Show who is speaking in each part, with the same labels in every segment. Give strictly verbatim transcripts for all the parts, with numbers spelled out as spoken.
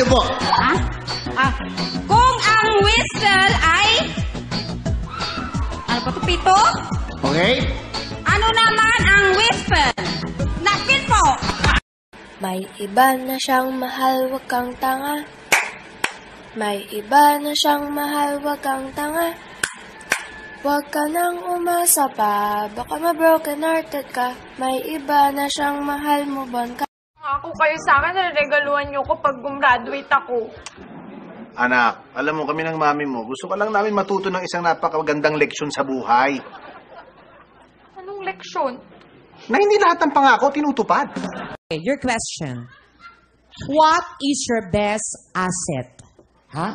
Speaker 1: po?
Speaker 2: Ha? Ah, kung ang whistle ay... Ano ba ito, pito?
Speaker 1: Okay.
Speaker 2: Ano naman ang whistle? Nakit po!
Speaker 3: May iba na siyang mahal, wag kang tanga. May iba na siyang mahal, wag kang tanga. Wag ka nang umasa pa, baka ma-broken hearted ka. May iba na siyang mahal, move on ka.
Speaker 4: Ako kayo sa akin, nare-regaluhan niyo ko pag gumraduate ako.
Speaker 1: Anak, alam mo kami ng mami mo, gusto ka lang namin matuto ng isang napakagandang leksyon sa buhay.
Speaker 4: Anong leksyon?
Speaker 1: Na hindi lahat ng pangako tinutupad.
Speaker 5: Okay, your question. What is your best asset? Ha?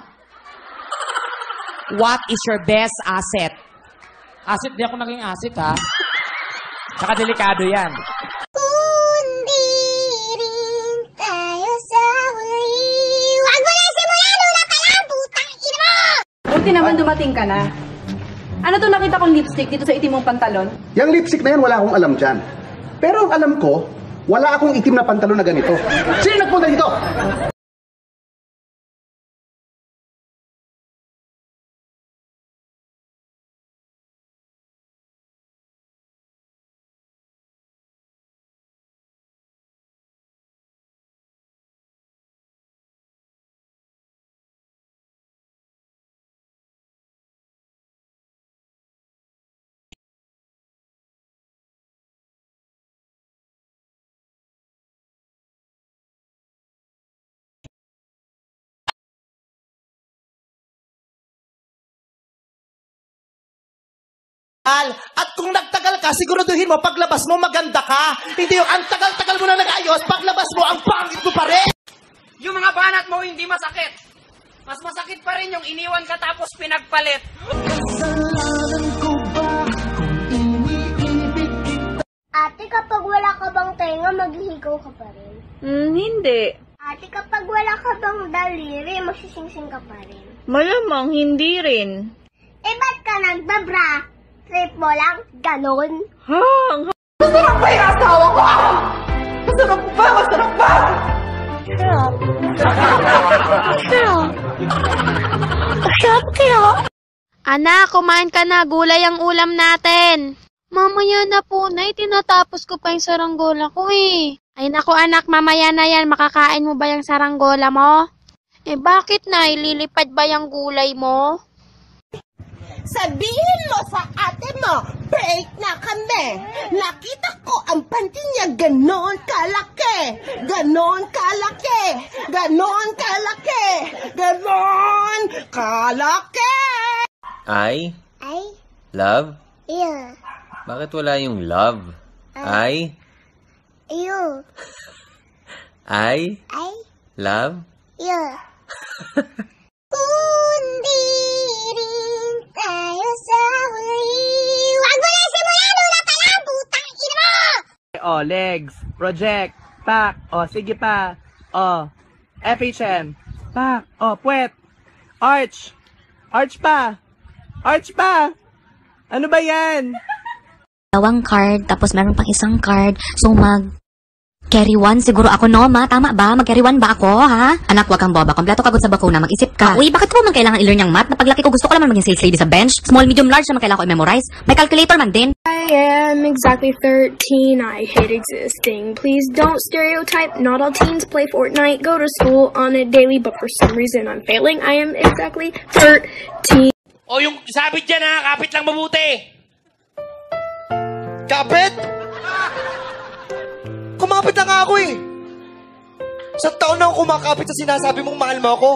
Speaker 5: What is your best asset?
Speaker 6: Asset, di ako naging asset, ha? Saka delikado yan.
Speaker 7: Kundi rin tayo sa huli. Huwag mo na simulan! Una ka lang! Putang ina mo!
Speaker 8: Buti naman dumating ka na. Ano to nakita kong lipstick dito sa itim mong pantalon?
Speaker 9: Yung lipstick na yan, wala akong alam dyan. Pero ang alam ko, wala akong itim na pantalon na ganito. Sino nagpunta dito?
Speaker 10: At kung nagtagal ka, siguraduhin mo, paglabas mo, maganda ka. Hindi yung ang tagal-tagal mo na nag-ayos, paglabas mo, ang pangit mo pa rin.
Speaker 11: Yung mga banat mo hindi masakit. Mas masakit pa rin yung iniwan ka tapos pinagpalit.
Speaker 7: Ate, kapag wala ka bang tenga, maghihigaw ka pa rin?
Speaker 8: Hmm, hindi.
Speaker 7: Ate, kapag wala ka bang daliri, magsisingsing ka pa rin?
Speaker 8: Malamang hindi rin.
Speaker 7: Eh, ba't ka nagbabra? Trip mo lang? Ganon?
Speaker 8: Ha?
Speaker 10: Masarap pa yung asawa ko! Masarap pa! Masarap pa!
Speaker 7: Sarap. Sarap. Sarap kaya.
Speaker 3: Anak, kumain ka na. Gulay ang ulam natin. Mamaya na po, Nay. Tinatapos ko pa yung saranggola ko eh. Ay naku anak, mamaya na yan. Makakain mo ba yung saranggola mo? Eh bakit, Nay? Lilipad ba yung gulay mo?
Speaker 10: Sabihin mo sa ate mo, break na kami. Nakita ko ang panty niya ganon kalaki. Ganon kalaki. Ganon kalaki. Ganon kalaki.
Speaker 12: I
Speaker 7: Ay?
Speaker 12: love?
Speaker 7: Ew.
Speaker 12: Bakit wala yung love? I
Speaker 7: Ew.
Speaker 12: I
Speaker 7: Ay?
Speaker 12: love?
Speaker 7: Ew. Kundi rin tayo sa huli. Huwag mo na simulan! Una ka lang! Putang ina mo!
Speaker 10: Oh, legs. Project. Pak. Oh, sige pa. Oh. F H M. Pak. Oh, puwet. Arch. Arch pa. Arch pa. Ano ba yan?
Speaker 13: Dalawang card, tapos meron pang isang card. So, mag... Carry one, siguro ako, no, ma? Tama ba? Mag-carry one ba ako, ha? Anak, wag kang boba. Kompleto kagod sa bakuna. Mag-isip ka. Uy, bakit ko man kailangan i-learn yung math? Napaglaki ko, gusto ko naman maging sales lady sa bench. Small, medium, large naman kailangan ko i-memorize. May calculator man din.
Speaker 3: I am exactly thirteen. I hate existing. Please don't stereotype. Not all teens play Fortnite. Go to school on a daily, but for some reason I'm failing. I am exactly thirteen.
Speaker 11: O yung sabit dyan ha, kapit lang mabuti.
Speaker 10: Kapit? Kumapit na nga ako eh. Sa taon na ako kumakapit sa sinasabi mong mahal mo ako.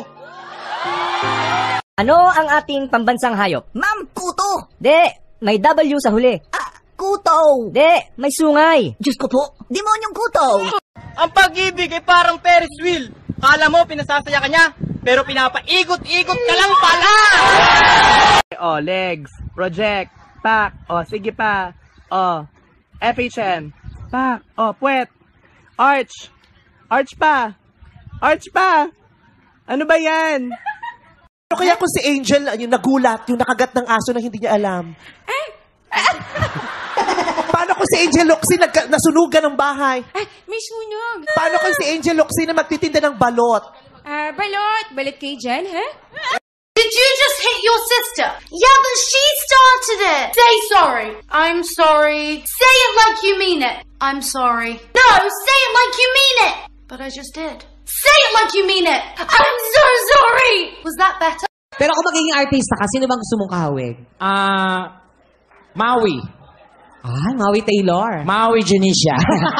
Speaker 14: Ano ang ating pambansang hayop?
Speaker 15: Ma'am, kuto!
Speaker 14: De, may W sa huli.
Speaker 15: Ah, kuto!
Speaker 14: De, may sungay.
Speaker 15: Diyos ko po, demonyong kuto!
Speaker 11: Ang pag-ibig ay parang Ferris wheel. Kala mo pinasasaya ka niya, pero pinapaigot-igot ka lang pala!
Speaker 10: Oh, legs. Project. Pak. Oh, sige pa. Oh. F H M. Pak. Oh, puwet. Arch. Arch pa. Arch pa. Ano ba yan? Ano kaya kung si Angel, yung nagulat, yung nakagat ng aso na hindi niya alam? Eh? Paano kung si Angel Locsin nasunugan ng bahay?
Speaker 4: Ay, may sunog.
Speaker 10: Paano kung si Angel Locsin na magtitinda ng balot?
Speaker 2: Ah, balot. Balot kay Jen, ha?
Speaker 16: Did you just hit your sister? Yeah, but she started it. Say sorry. I'm sorry. Say it like you mean it. I'm sorry. No, say it like you mean it. But I just did. Say it like you mean it. I'm so sorry. Was that better?
Speaker 5: Pero kung magiging artista ka, sino bang gusto mong kahawig?
Speaker 6: Ah, Maui.
Speaker 5: Ah, Maui Taylor.
Speaker 6: Maui Janisha.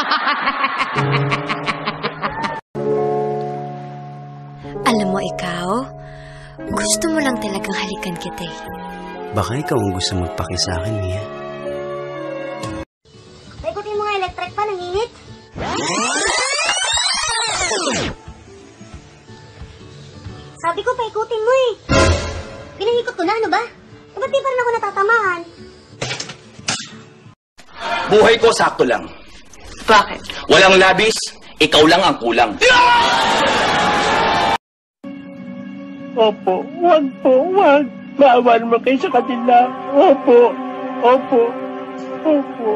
Speaker 3: Alam mo ikaw, gusto mo lang talagang halikan kita eh.
Speaker 17: Baka ikaw ang gusto magpaki sa akin, Mia.
Speaker 7: Paikutin mo nga electric pa, nanginit. Sabi ko, paikutin mo eh. Pinahikot ko na, ano ba? Eh, ba't di pa rin ako natatamaan?
Speaker 18: Buhay ko sakto lang.
Speaker 16: Bakit?
Speaker 18: Walang labis, ikaw lang ang kulang.
Speaker 19: Opo, wag po, wag. Maawa naman kayo sa kanila. Opo, opo, opo.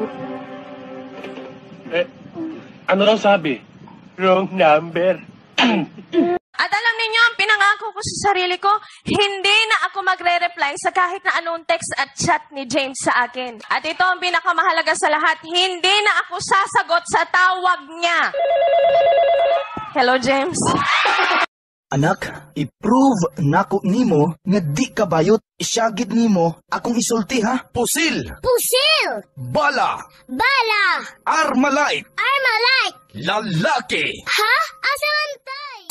Speaker 19: Eh, ano raw sabi? Wrong number.
Speaker 4: At alam ninyo, ang pinangako ko sa sarili ko, hindi na ako magre-reply sa kahit na anong text at chat ni James sa akin. At ito ang pinakamahalaga sa lahat, hindi na ako sasagot sa tawag niya. Hello, James?
Speaker 20: Anak, i-prove nako nimo nga di ka bayot, isyagid nimo akong isulti ha. Pusil!
Speaker 7: Pusil!
Speaker 20: Bala!
Speaker 7: Bala!
Speaker 20: Armalite!
Speaker 7: Armalite!
Speaker 20: Lalaki!
Speaker 7: Ha? Asa man tay?